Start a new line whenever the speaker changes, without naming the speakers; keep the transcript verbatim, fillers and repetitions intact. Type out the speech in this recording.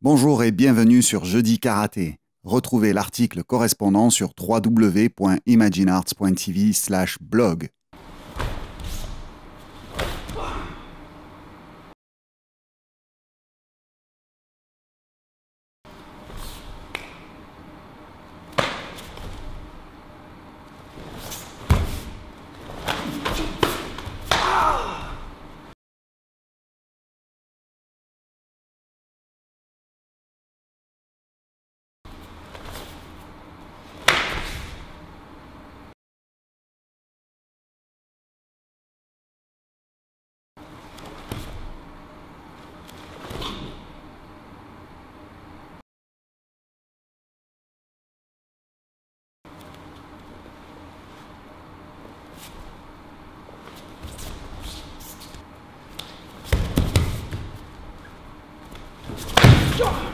Bonjour et bienvenue sur Jeudi Karaté. Retrouvez l'article correspondant sur w w w point imaginearts point t v slash blog.
Sure.